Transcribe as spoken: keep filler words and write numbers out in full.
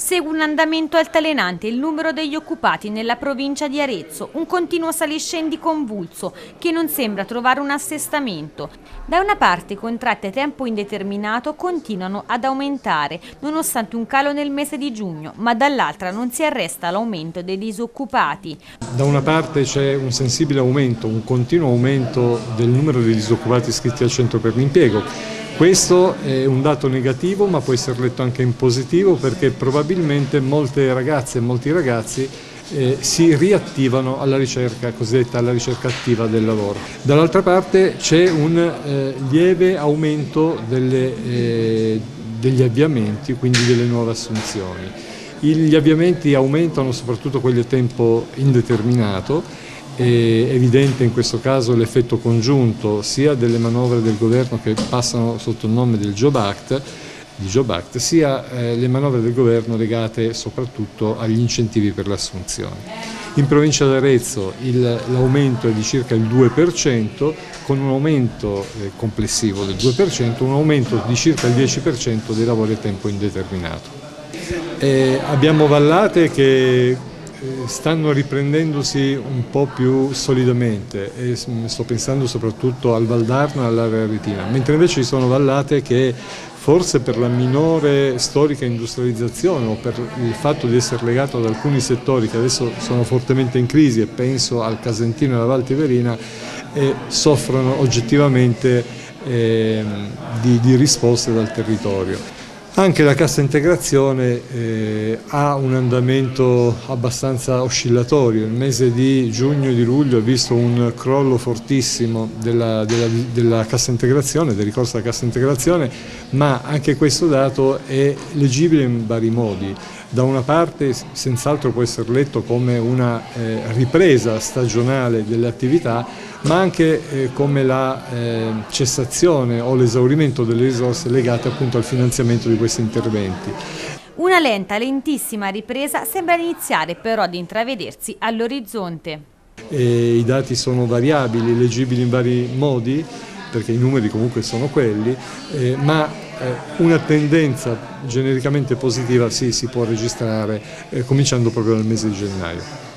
Segue un andamento altalenante il numero degli occupati nella provincia di Arezzo, un continuo saliscendi convulso che non sembra trovare un assestamento. Da una parte i contratti a tempo indeterminato continuano ad aumentare, nonostante un calo nel mese di giugno, ma dall'altra non si arresta l'aumento dei disoccupati. Da una parte c'è un sensibile aumento, un continuo aumento del numero di disoccupati iscritti al centro per l'impiego. Questo è un dato negativo, ma può essere letto anche in positivo, perché probabilmente molte ragazze e molti ragazzi eh, si riattivano alla ricerca cosiddetta alla ricerca attiva del lavoro. Dall'altra parte c'è un eh, lieve aumento delle, eh, degli avviamenti, quindi delle nuove assunzioni. Gli avviamenti aumentano, soprattutto quelli a tempo indeterminato. È evidente in questo caso l'effetto congiunto sia delle manovre del governo che passano sotto il nome del Job Act, di Job Act, sia eh, le manovre del governo legate soprattutto agli incentivi per le assunzioni. In provincia d'Arezzo l'aumento è di circa il due per cento, con un aumento eh, complessivo del due per cento, un aumento di circa il dieci per cento dei lavori a tempo indeterminato. Eh, abbiamo vallate che stanno riprendendosi un po' più solidamente, e sto pensando soprattutto al Valdarno e all'area aretina, mentre invece ci sono vallate che forse per la minore storica industrializzazione o per il fatto di essere legato ad alcuni settori che adesso sono fortemente in crisi, e penso al Casentino e alla Val Tiberina, eh, soffrono oggettivamente eh, di, di risposte dal territorio. Anche la cassa integrazione eh, ha un andamento abbastanza oscillatorio. Il mese di giugno e di luglio ha visto un crollo fortissimo della, della, della cassa integrazione, del ricorso alla cassa integrazione, ma anche questo dato è leggibile in vari modi. Da una parte senz'altro può essere letto come una eh, ripresa stagionale delle attività, ma anche eh, come la eh, cessazione o l'esaurimento delle risorse legate appunto al finanziamento di questi interventi. Una lenta, lentissima ripresa sembra iniziare però ad intravedersi all'orizzonte. I dati sono variabili, leggibili in vari modi, perché i numeri comunque sono quelli, eh, ma eh, una tendenza genericamente positiva sì, si può registrare eh, cominciando proprio dal mese di gennaio.